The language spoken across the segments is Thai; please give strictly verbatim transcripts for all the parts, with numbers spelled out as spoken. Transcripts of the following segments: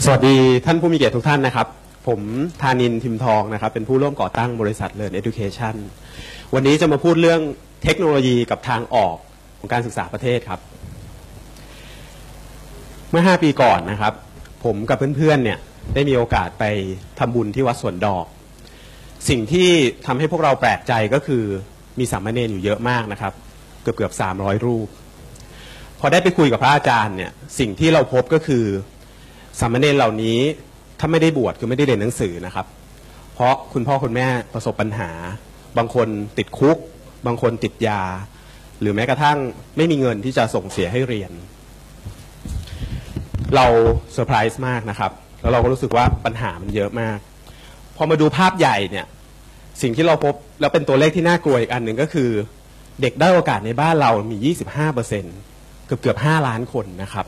สวัสดีท่านผู้มีเกียรติทุกท่านนะครับผมธานินทิมทองนะครับเป็นผู้ร่วมก่อตั้งบริษัท Learn Education วันนี้จะมาพูดเรื่องเทคโนโลยีกับทางออกของการศึกษาประเทศครับเมื่อห้าปีก่อนนะครับผมกับเพื่อนๆเนี่ยได้มีโอกาสไปทำบุญที่วัดสวนดอกสิ่งที่ทำให้พวกเราแปลกใจก็คือมีสามเณรอยู่เยอะมากนะครับเกือบเกือบสามร้อยรูปพอได้ไปคุยกับพระอาจารย์เนี่ยสิ่งที่เราพบก็คือสามเณรเหล่านี้ถ้าไม่ได้บวชคือไม่ได้เรียนหนังสือนะครับเพราะคุณพ่อคุณแม่ประสบปัญหาบางคนติดคุกบางคนติดยาหรือแม้กระทั่งไม่มีเงินที่จะส่งเสียให้เรียนเราเซอร์ไพรส์มากนะครับแล้วเราก็รู้สึกว่าปัญหามันเยอะมากพอมาดูภาพใหญ่เนี่ยสิ่งที่เราพบแล้วเป็นตัวเลขที่น่ากลัวอีกอันหนึ่งก็คือเด็กได้โอกาสในบ้านเรามี ยี่สิบห้าเปอร์เซ็นต์ เกือบเกือบห้าล้านคนนะครับ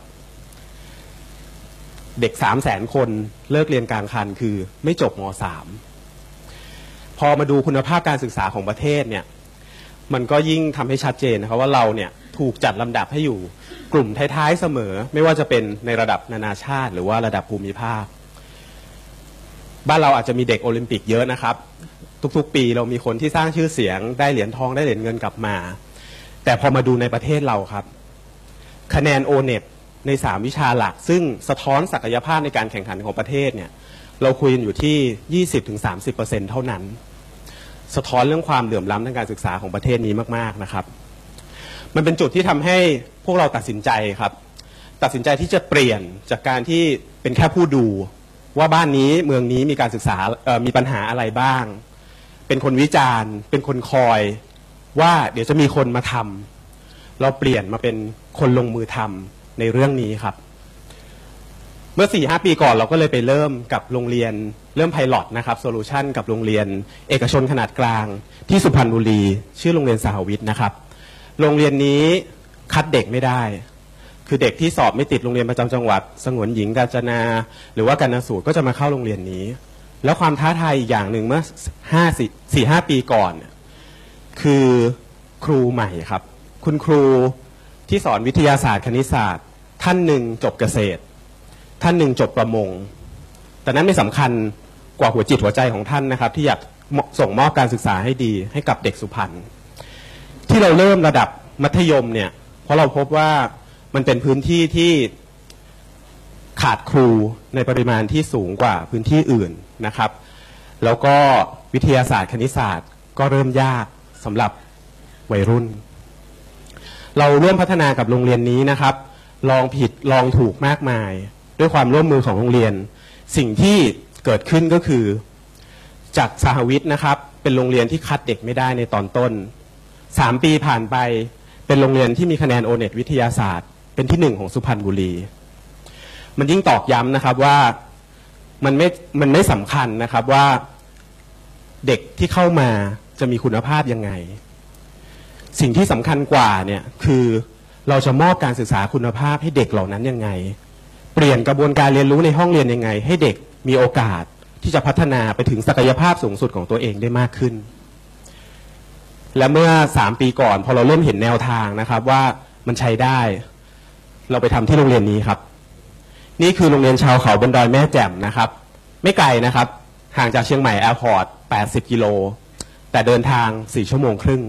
เด็ก สามแสน คนเลิกเรียนกลางคันคือไม่จบม สาม พอมาดูคุณภาพการศึกษาของประเทศเนี่ยมันก็ยิ่งทำให้ชัดเจนนะครับว่าเราเนี่ยถูกจัดลำดับให้อยู่กลุ่มท้ายๆเสมอไม่ว่าจะเป็นในระดับนานาชาติหรือว่าระดับภูมิภาคบ้านเราอาจจะมีเด็กโอลิมปิกเยอะนะครับทุกๆปีเรามีคนที่สร้างชื่อเสียงได้เหรียญทองได้เหรียญเงินกลับมาแต่พอมาดูในประเทศเราครับคะแนน โอ เน็ต ในสามวิชาหลักซึ่งสะท้อนศักยภาพในการแข่งขันของประเทศเนี่ยเราคุยกันอยู่ที่ ยี่สิบถึงสามสิบเปอร์เซ็นต์ เท่านั้นสะท้อนเรื่องความเหลื่อมล้ำทางการศึกษาของประเทศนี้มากๆนะครับมันเป็นจุดที่ทำให้พวกเราตัดสินใจครับตัดสินใจที่จะเปลี่ยนจากการที่เป็นแค่ผู้ดูว่าบ้านนี้เมืองนี้มีการศึกษามีปัญหาอะไรบ้างเป็นคนวิจารณ์เป็นคนคอยว่าเดี๋ยวจะมีคนมาทำเราเปลี่ยนมาเป็นคนลงมือทำในเรื่องนี้ครับเมื่อ สี่ห้า ปีก่อนเราก็เลยไปเริ่มกับโรงเรียนเริ่มไพลอตนะครับโซลูชันกับโรงเรียนเอกชนขนาดกลางที่สุพรรณบุรีชื่อโรงเรียนสหวิทย์นะครับโรงเรียนนี้คัดเด็กไม่ได้คือเด็กที่สอบไม่ติดโรงเรียนประจำจังหวัดสงวนหญิงกาญจนาหรือว่ากาญสูตรก็จะมาเข้าโรงเรียนนี้แล้วความท้าทายอีกอย่างหนึ่งเมื่อ สี่ห้า ปีก่อนคือครูใหม่ครับคุณครูที่สอนวิทยาศาสตร์คณิตศาสตร์ท่านหนึ่งจบเกษตรท่านหนึ่งจบประมงแต่นั้นไม่สำคัญกว่าหัวจิตหัวใจของท่านนะครับที่อยากส่งมอบการศึกษาให้ดีให้กับเด็กสุพรรณที่เราเริ่มระดับมัธยมเนี่ยเพราะเราพบว่ามันเป็นพื้นที่ที่ขาดครูในปริมาณที่สูงกว่าพื้นที่อื่นนะครับแล้วก็วิทยาศาสตร์คณิตศาสตร์ก็เริ่มยากสำหรับวัยรุ่นเราร่วมพัฒนากับโรงเรียนนี้นะครับลองผิดลองถูกมากมายด้วยความร่วมมือของโรงเรียนสิ่งที่เกิดขึ้นก็คือจากสหวิทย์นะครับเป็นโรงเรียนที่คัดเด็กไม่ได้ในตอนต้นสามปีผ่านไปเป็นโรงเรียนที่มีคะแนน โอ เน็ต วิทยาศาสตร์เป็นที่หนึ่งของสุพรรณบุรีมันยิ่งตอกย้ำนะครับว่ามันไม่มันไม่สำคัญนะครับว่าเด็กที่เข้ามาจะมีคุณภาพยังไงสิ่งที่สำคัญกว่าเนี่ยคือเราจะมอบการศึกษาคุณภาพให้เด็กเหล่านั้นยังไงเปลี่ยนกระบวนการเรียนรู้ในห้องเรียนยังไงให้เด็กมีโอกาสที่จะพัฒนาไปถึงศักยภาพสูงสุดของตัวเองได้มากขึ้นและเมื่อสามปีก่อนพอเราเริ่มเห็นแนวทางนะครับว่ามันใช้ได้เราไปทำที่โรงเรียนนี้ครับนี่คือโรงเรียนชาวเขาบนดอยแม่แจ่มนะครับไม่ไกลนะครับห่างจากเชียงใหม่แอร์พอร์ตแปดสิบกิโลแต่เดินทางสี่ชั่วโมงครึ่ง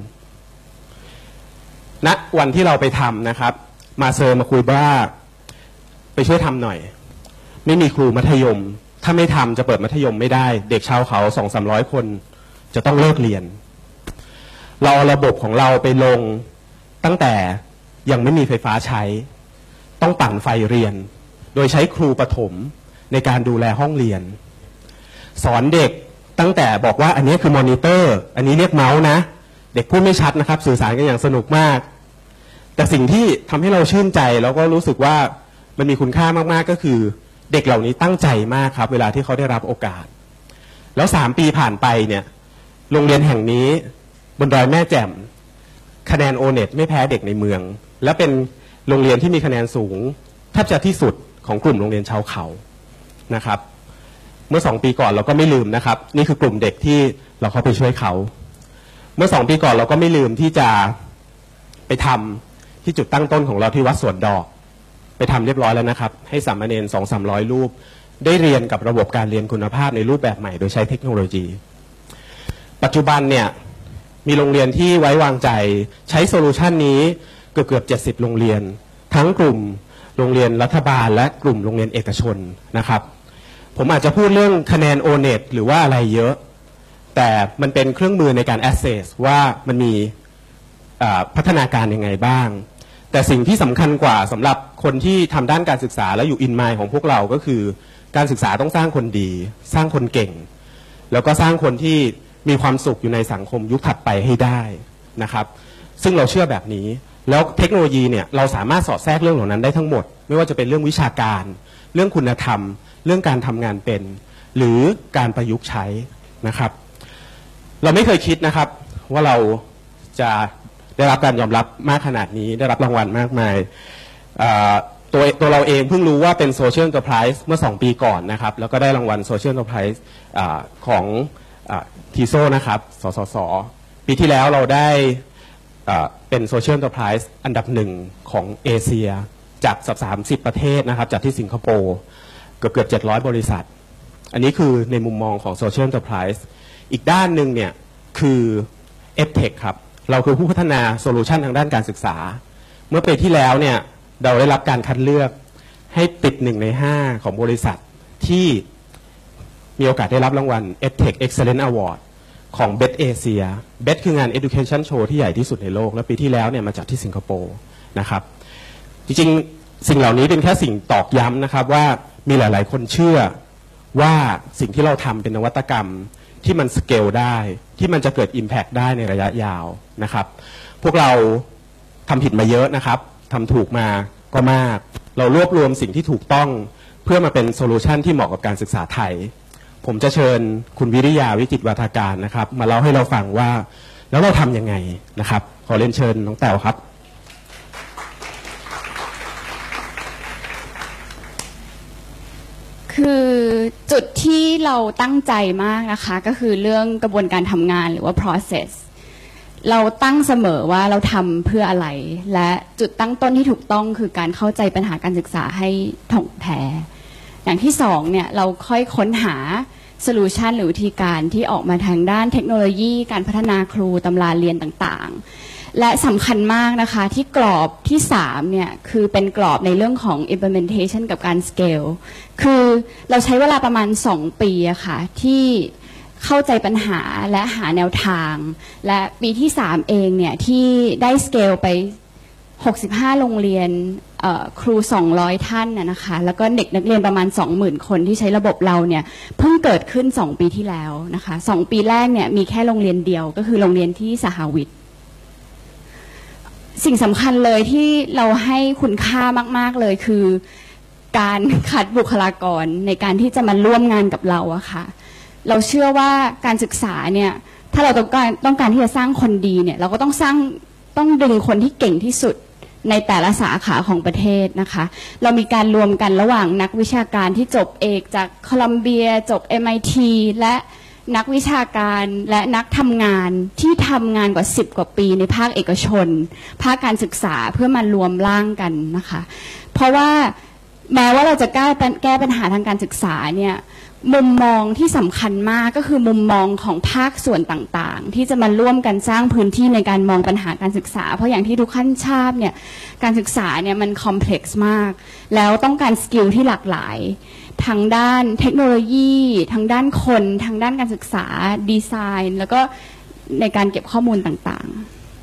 ณวันที่เราไปทำนะครับมาเซอร์มาคุยว่าไปช่วยทำหน่อยไม่มีครูมัธยมถ้าไม่ทำจะเปิดมัธยมไม่ได้เด็กชาวเขาสองสามร้อยคนจะต้องเลิกเรียนเราเอาระบบของเราไปลงตั้งแต่ยังไม่มีไฟฟ้าใช้ต้องปั่นไฟเรียนโดยใช้ครูประถมในการดูแลห้องเรียนสอนเด็กตั้งแต่บอกว่าอันนี้คือมอนิเตอร์อันนี้เรียกเมาส์นะเด็กพูดไม่ชัดนะครับสื่อสารกันอย่างสนุกมากแต่สิ่งที่ทำให้เราชื่นใจแล้วก็รู้สึกว่ามันมีคุณค่ามากๆก็คือเด็กเหล่านี้ตั้งใจมากครับเวลาที่เขาได้รับโอกาสแล้วสามปีผ่านไปเนี่ยโรงเรียนแห่งนี้บนดอยแม่แจ่มคะแนน โอ เน็ต ไม่แพ้เด็กในเมืองและเป็นโรงเรียนที่มีคะแนนสูงแทบจะที่สุดของกลุ่มโรงเรียนชาวเขานะครับเมื่อสองปีก่อนเราก็ไม่ลืมนะครับนี่คือกลุ่มเด็กที่เราเข้าไปช่วยเขาเมื่อสองปีก่อนเราก็ไม่ลืมที่จะไปทำที่จุดตั้งต้นของเราที่วัดสวนดอกไปทำเรียบร้อยแล้วนะครับให้สามเณรสองสามร้อยรูปได้เรียนกับระบบการเรียนคุณภาพในรูปแบบใหม่โดยใช้เทคโนโลยีปัจจุบันเนี่ยมีโรงเรียนที่ไว้วางใจใช้โซลูชันนี้เกือบเกือบเจ็ดสิบโรงเรียนทั้งกลุ่มโรงเรียนรัฐบาลและกลุ่มโรงเรียนเอกชนนะครับผมอาจจะพูดเรื่องคะแนน โอ เน็ต หรือว่าอะไรเยอะแต่มันเป็นเครื่องมือในการ assess ว่ามันมีพัฒนาการยังไงบ้างแต่สิ่งที่สำคัญกว่าสำหรับคนที่ทำด้านการศึกษาและอยู่อินไมล์ของพวกเราก็คือการศึกษาต้องสร้างคนดีสร้างคนเก่งแล้วก็สร้างคนที่มีความสุขอยู่ในสังคมยุคถัดไปให้ได้นะครับซึ่งเราเชื่อแบบนี้แล้วเทคโนโลยีเนี่ยเราสามารถสอดแทรกเรื่องเหล่านั้นได้ทั้งหมดไม่ว่าจะเป็นเรื่องวิชาการเรื่องคุณธรรมเรื่องการทำงานเป็นหรือการประยุกต์ใช้นะครับเราไม่เคยคิดนะครับว่าเราจะได้รับการยอมรับมากขนาดนี้ได้รับรางวัลมากมายตัวตัวเราเองเพิ่งรู้ว่าเป็นโซเชียล Enterprise เมื่อสองปีก่อนนะครับแล้วก็ได้รางวัลโซเชียล Enterprise ของทีโซนะครับสสสปีที่แล้วเราได้เป็นโซเชียล Enterprise อันดับหนึ่งของเอเชียจากสามสิบประเทศนะครับจากที่สิงคโปร์เกือบเกือบเจ็ดร้อยบริษัทอันนี้คือในมุมมองของ Social Enterprise อีกด้านหนึ่งเนี่ยคือ เอฟ เทค ครับเราคือผู้พัฒนาโซลูชันทางด้านการศึกษาเมื่อปีที่แล้วเนี่ยเราได้รับการคัดเลือกให้ติดหนึ่งในห้าของบริษัทที่มีโอกาสได้รับรางวัล เอฟ เทค Excellence Award ของ เบส Asia เบส คืองาน Education Show ที่ใหญ่ที่สุดในโลกและปีที่แล้วเนี่ยมาจากที่สิงคโปร์นะครับจริงๆสิ่งเหล่านี้เป็นแค่สิ่งตอกย้ำนะครับว่ามีหลายๆคนเชื่อว่าสิ่งที่เราทำเป็นนวัตกรรมที่มันสเกลได้ที่มันจะเกิด Impact ได้ในระยะยาวนะครับพวกเราทำผิดมาเยอะนะครับทำถูกมาก็มากเรารวบรวมสิ่งที่ถูกต้องเพื่อมาเป็นโซลูชันที่เหมาะกับการศึกษาไทยผมจะเชิญคุณวิริยาวิจิตรวาทการนะครับมาเล่าให้เราฟังว่าแล้วเราทำยังไงนะครับขอเรียนเชิญน้องแต้วครับคือจุดที่เราตั้งใจมากนะคะก็คือเรื่องกระบวนการทำงานหรือว่า process เราตั้งเสมอว่าเราทำเพื่ออะไรและจุดตั้งต้นที่ถูกต้องคือการเข้าใจปัญหาการศึกษาให้ถ่องแท้อย่างที่สองเนี่ยเราค่อยค้นหาโซลูชันหรือวิธีการที่ออกมาทางด้านเทคโนโลยีการพัฒนาครูตำราเรียนต่างๆและสำคัญมากนะคะที่กรอบที่สามเนี่ยคือเป็นกรอบในเรื่องของ implementation กับการ scale คือเราใช้เวลาประมาณสองปีอะค่ะที่เข้าใจปัญหาและหาแนวทางและปีที่สามเองเนี่ยที่ได้ scale ไปหกสิบห้าโรงเรียนครูสองร้อยท่านนะคะแล้วก็เด็กนักเรียนประมาณ สองหมื่น คนที่ใช้ระบบเราเนี่ยเพิ่งเกิดขึ้นสองปีที่แล้วนะคะสองปีแรกเนี่ยมีแค่โรงเรียนเดียวก็คือโรงเรียนที่สหวิทย์สิ่งสำคัญเลยที่เราให้คุณค่ามากๆเลยคือการคัดบุคลากรในการที่จะมาร่วมงานกับเราอะค่ะเราเชื่อว่าการศึกษาเนี่ยถ้าเราต้องการต้องการที่จะสร้างคนดีเนี่ยเราก็ต้องสร้างต้องดึงคนที่เก่งที่สุดในแต่ละสาขาของประเทศนะคะเรามีการรวมกันระหว่างนักวิชาการที่จบเอกจากโคลัมเบียจบ เอ็ม ไอ ที และนักวิชาการและนักทำงานที่ทำงานกว่าสิบกว่าปีในภาคเอกชนภาคการศึกษาเพื่อมารวมร่างกันนะคะเพราะว่าแม้ว่าเราจะแก้แก้ปัญหาทางการศึกษาเนี่ยมุมมองที่สำคัญมากก็คือมุมมองของภาคส่วนต่างๆที่จะมาร่วมกันสร้างพื้นที่ในการมองปัญหาการศึกษาเพราะอย่างที่ทุกท่านทราบเนี่ยการศึกษาเนี่ยมันคอมเพล็กซ์มากแล้วต้องการสกิลที่หลากหลายทางด้านเทคโนโลยีทางด้านคนทางด้านการศึกษาดีไซน์แล้วก็ในการเก็บข้อมูลต่าง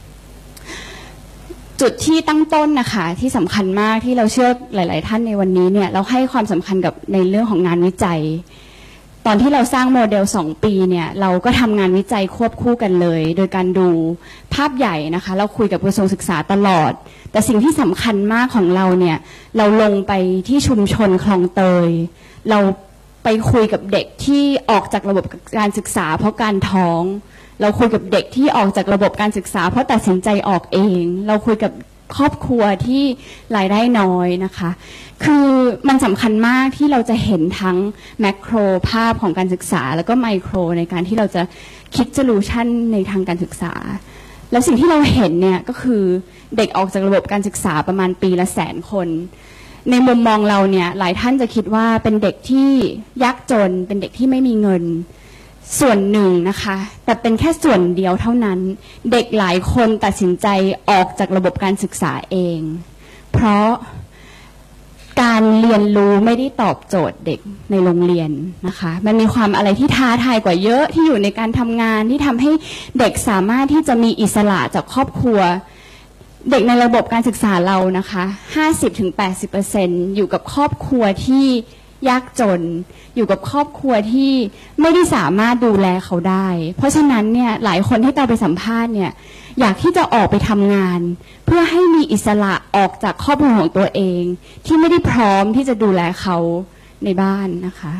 ๆจุดที่ตั้งต้นนะคะที่สำคัญมากที่เราเชื่อหลายๆท่านในวันนี้เนี่ยเราให้ความสำคัญกับในเรื่องของงานวิจัยตอนที่เราสร้างโมเดลสองปีเนี่ยเราก็ทำงานวิจัยควบคู่กันเลยโดยการดูภาพใหญ่นะคะเราคุยกับกระทรวงศึกษาตลอดแต่สิ่งที่สำคัญมากของเราเนี่ยเราลงไปที่ชุมชนคลองเตยเราไปคุยกับเด็กที่ออกจากระบบการศึกษาเพราะการท้องเราคุยกับเด็กที่ออกจากระบบการศึกษาเพราะตัดสินใจออกเองเราคุยกับครอบครัวที่รายได้น้อยนะคะคือมันสำคัญมากที่เราจะเห็นทั้งแมกโรภาพของการศึกษาแล้วก็ไมโครในการที่เราจะคิดโซลูชันในทางการศึกษาแล้วสิ่งที่เราเห็นเนี่ยก็คือเด็กออกจากระบบการศึกษาประมาณปีละแสนคนในมุมมองเราเนี่ยหลายท่านจะคิดว่าเป็นเด็กที่ยากจนเป็นเด็กที่ไม่มีเงินส่วนหนึ่งนะคะแต่เป็นแค่ส่วนเดียวเท่านั้นเด็กหลายคนตัดสินใจออกจากระบบการศึกษาเองเพราะการเรียนรู้ไม่ได้ตอบโจทย์เด็กในโรงเรียนนะคะมันมีความอะไรที่ท้าทายกว่าเยอะที่อยู่ในการทำงานที่ทำให้เด็กสามารถที่จะมีอิสระจากครอบครัวเด็กในระบบการศึกษาเรานะคะ ห้าสิบถึงแปดสิบเปอร์เซ็นต์ อยู่กับครอบครัวที่ยากจนอยู่กับครอบครัวที่ไม่ได้สามารถดูแลเขาได้เพราะฉะนั้นเนี่ยหลายคนที่เราไปสัมภาษณ์เนี่ยอยากที่จะออกไปทำงานเพื่อให้มีอิสระออกจากครอบครัวของตัวเองที่ไม่ได้พร้อมที่จะดูแลเขาในบ้านนะคะ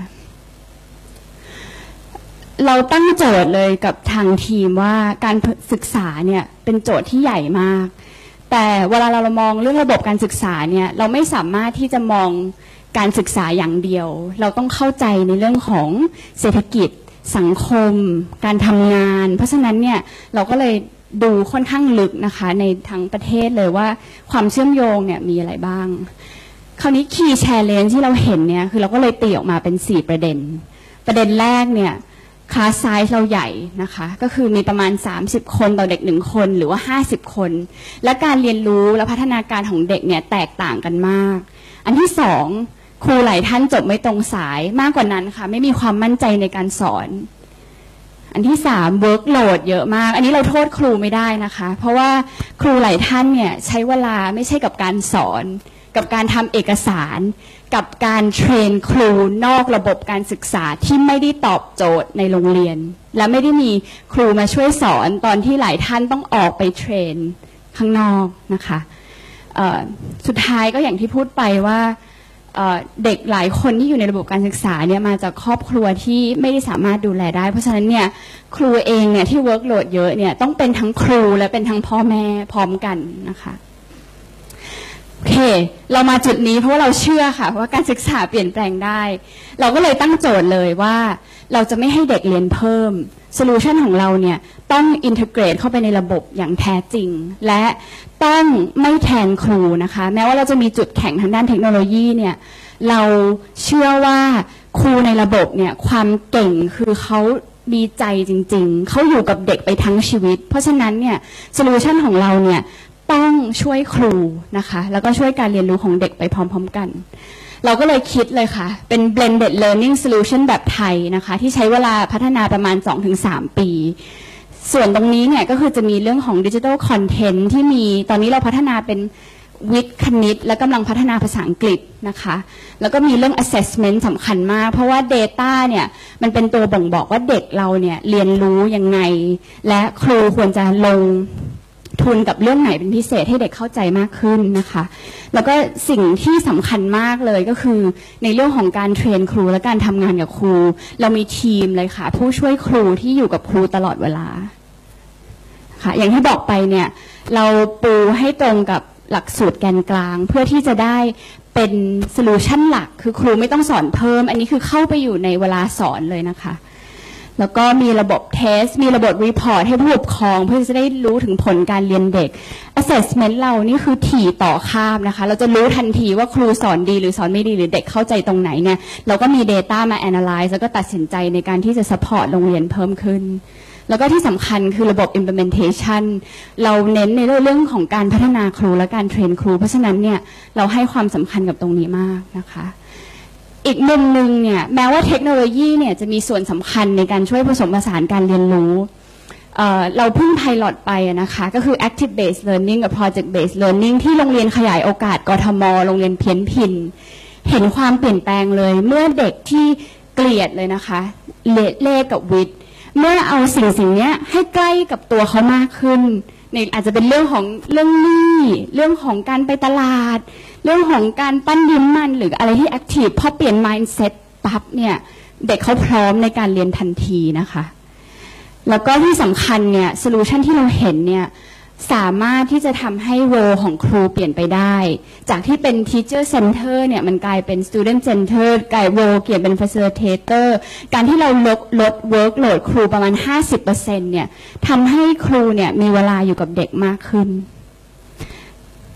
เราตั้งโจทย์เลยกับทางทีมว่าการศึกษาเนี่ยเป็นโจทย์ที่ใหญ่มากแต่เวลาเรามองเรื่องระบบการศึกษาเนี่ยเราไม่สามารถที่จะมองการศึกษาอย่างเดียวเราต้องเข้าใจในเรื่องของเศรษฐกิจสังคมการทำงานเพราะฉะนั้นเนี่ยเราก็เลยดูค่อนข้างลึกนะคะในทั้งประเทศเลยว่าความเชื่อมโยงเนี่ยมีอะไรบ้างคราวนี้ Key Challenge ที่เราเห็นเนี่ยคือเราก็เลยตีออกมาเป็นสี่ประเด็นประเด็นแรกเนี่ยคลาสไซส์เราใหญ่นะคะก็คือมีประมาณสามสิบคนต่อเด็กหนึ่งคนหรือว่าห้าสิบคนและการเรียนรู้และพัฒนาการของเด็กเนี่ยแตกต่างกันมากอันที่สองครูหลายท่านจบไม่ตรงสายมากกว่านั้นค่ะไม่มีความมั่นใจในการสอนอันที่สามเวิร์กโหลดเยอะมากอันนี้เราโทษครูไม่ได้นะคะเพราะว่าครูหลายท่านเนี่ยใช้เวลาไม่ใช่กับการสอนกับการทำเอกสารกับการเทรนครูนอกระบบการศึกษาที่ไม่ได้ตอบโจทย์ในโรงเรียนและไม่ได้มีครูมาช่วยสอนตอนที่หลายท่านต้องออกไปเทรนข้างนอกนะคะสุดท้ายก็อย่างที่พูดไปว่าเด็กหลายคนที่อยู่ในระบบการศึกษาเนี่ยมาจากครอบครัวที่ไม่ได้สามารถดูแลได้เพราะฉะนั้นเนี่ยครูเองเนี่ยที่เวิร์กโหลดเยอะเนี่ยต้องเป็นทั้งครูและเป็นทั้งพ่อแม่พร้อมกันนะคะโอเคเรามาจุดนี้เพราะว่าเราเชื่อค่ะว่าการศึกษาเปลี่ยนแปลงได้เราก็เลยตั้งโจทย์เลยว่าเราจะไม่ให้เด็กเรียนเพิ่มโซลูชันของเราเนี่ยต้องอินทิเกรตเข้าไปในระบบอย่างแท้จริงและต้องไม่แทนครูนะคะแม้ว่าเราจะมีจุดแข็งทางด้านเทคโนโลยีเนี่ยเราเชื่อว่าครูในระบบเนี่ยความเก่งคือเขามีใจจริงๆเขาอยู่กับเด็กไปทั้งชีวิตเพราะฉะนั้นเนี่ยโซลูชันของเราเนี่ยต้องช่วยครูนะคะแล้วก็ช่วยการเรียนรู้ของเด็กไปพร้อมๆกันเราก็เลยคิดเลยค่ะเป็น blended learning solution แบบไทยนะคะที่ใช้เวลาพัฒนาประมาณ สองถึงสาม ปีส่วนตรงนี้เนี่ยก็คือจะมีเรื่องของ digital content ที่มีตอนนี้เราพัฒนาเป็นวิทย์คณิตและกำลังพัฒนาภาษาอังกฤษนะคะแล้วก็มีเรื่อง assessment สำคัญมากเพราะว่า data เนี่ยมันเป็นตัวบ่งบอกว่าเด็กเราเนี่ยเรียนรู้ยังไงและครูควรจะลงทุนกับเรื่องไหนเป็นพิเศษให้เด็กเข้าใจมากขึ้นนะคะแล้วก็สิ่งที่สำคัญมากเลยก็คือในเรื่องของการเทรนครูและการทำงานกับครูเรามีทีมเลยค่ะผู้ช่วยครูที่อยู่กับครูตลอดเวลาค่ะอย่างที่บอกไปเนี่ยเราปูให้ตรงกับหลักสูตรแกนกลางเพื่อที่จะได้เป็นโซลูชันหลักคือครูไม่ต้องสอนเพิ่มอันนี้คือเข้าไปอยู่ในเวลาสอนเลยนะคะแล้วก็มีระบบเทสมีระบบรีพอร์ตให้ผู้ปกครองเพื่อจะได้รู้ถึงผลการเรียนเด็ก assessment เรานี่คือถี่ต่อคาบนะคะเราจะรู้ทันทีว่าครูสอนดีหรือสอนไม่ดีหรือเด็กเข้าใจตรงไหนเนี่ยเราก็มี data มา analyze แล้วก็ตัดสินใจในการที่จะ support โรงเรียนเพิ่มขึ้นแล้วก็ที่สำคัญคือระบบ implementation เราเน้นในเรื่องของการพัฒนาครูและการเทรนครูเพราะฉะนั้นเนี่ยเราให้ความสำคัญกับตรงนี้มากนะคะอีกมุมหนึ่งเนี่ยแม้ว่าเทคโนโลยีเนี่ยจะมีส่วนสำคัญในการช่วยผสมผสานการเรียนรู้ เอ่อ เราเพิ่งไพลอตไปนะคะก็คือ active based learning กับ project based learning ที่โรงเรียนขยายโอกาสกทมโรงเรียนเพี้ยนพินเห็นความเปลี่ยนแปลงเลยเมื่อเด็กที่เกลียดเลยนะคะเลขกับวิทย์เมื่อเอาสิ่งสิ่งนี้ให้ใกล้กับตัวเขามากขึ้นในอาจจะเป็นเรื่องของเรื่องหนี้เรื่องของการไปตลาดเรื่องของการปั้นดินมันหรืออะไรที่แอคทีฟพอเปลี่ยน mindset ปั๊บเนี่ยเด็กเขาพร้อมในการเรียนทันทีนะคะแล้วก็ที่สำคัญเนี่ยโซลูชันที่เราเห็นเนี่ยสามารถที่จะทำให้โรของครูเปลี่ยนไปได้จากที่เป็น teacher center เนี่ยมันกลายเป็น student center กลายโรเปลี่ยนเป็น facilitator การที่เราลดลด workload ครูประมาณ ห้าสิบเปอร์เซ็นต์ เนี่ยทำให้ครูเนี่ยมีเวลาอยู่กับเด็กมากขึ้น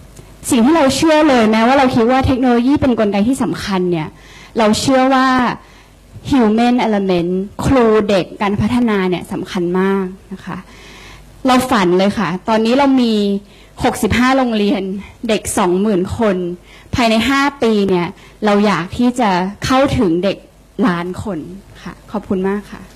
สิ่งที่เราเชื่อเลยแม้ว่าเราคิดว่าเทคโนโลยีเป็นกลไกที่สำคัญเนี่ยเราเชื่อว่า human element ครูเด็กการพัฒนาเนี่ยสำคัญมากนะคะเราฝันเลยค่ะตอนนี้เรามีหกสิบห้าโรงเรียนเด็ก สองหมื่น คนภายในห้าปีเนี่ยเราอยากที่จะเข้าถึงเด็กล้านคนค่ะขอบคุณมากค่ะ